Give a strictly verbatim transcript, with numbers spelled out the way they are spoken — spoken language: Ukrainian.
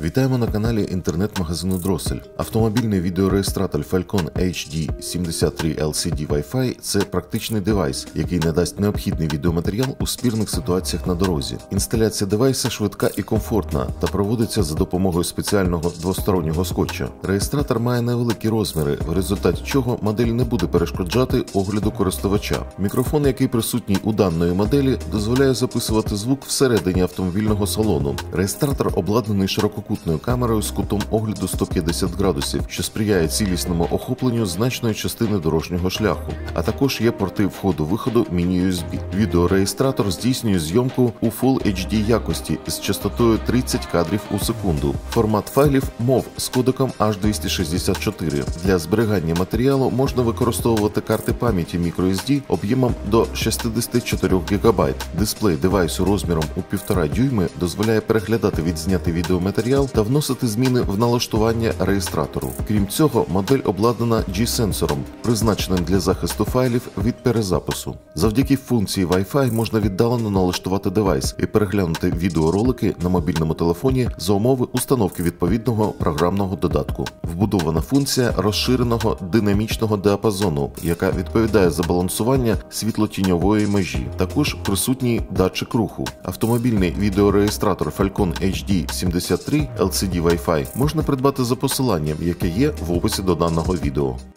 Вітаємо на каналі інтернет-магазину Drosel. Автомобільний відеореєстратор Falcon ейч ді сімдесят три ел сі ді Wi-Fi – це практичний девайс, який надасть необхідний відеоматеріал у спірних ситуаціях на дорозі. Інсталяція девайса швидка і комфортна та проводиться за допомогою спеціального двостороннього скотча. Реєстратор має невеликі розміри, в результаті чого модель не буде перешкоджати огляду користувача. Мікрофон, який присутній у даної моделі, дозволяє записувати звук всередині автомобільного салону. Реєстратор обладнаний ширококутною камерою з кутом огляду сто п'ятдесят градусів, що сприяє цілісному охопленню значної частини дорожнього шляху. А також є порти входу-виходу міні-ю ес бі. Відеореєстратор здійснює зйомку у Full ейч ді якості з частотою тридцять кадрів у секунду. Формат файлів мов з кодеком ейч двісті шістдесят чотири. Для зберігання матеріалу можна використовувати карти пам'яті microSD об'ємом до шістдесят чотири гігабайт. Дисплей девайсу розміром у півтора дюйми дозволяє переглядати відзнятий відеоматеріал та вносити зміни в налаштування реєстратору. Крім цього, модель обладнана G-сенсором, призначеним для захисту файлів від перезапису. Завдяки функції Wi-Fi можна віддалено налаштувати девайс і переглянути відеоролики на мобільному телефоні за умови установки відповідного програмного додатку. Вбудована функція розширеного динамічного діапазону, яка відповідає за балансування світлотіньової межі. Також присутній датчик руху. Автомобільний відеореєстратор Falcon ейч ді сімдесят три ел сі ді Wi-Fi можна придбати за посиланням, яке є в описі до даного відео.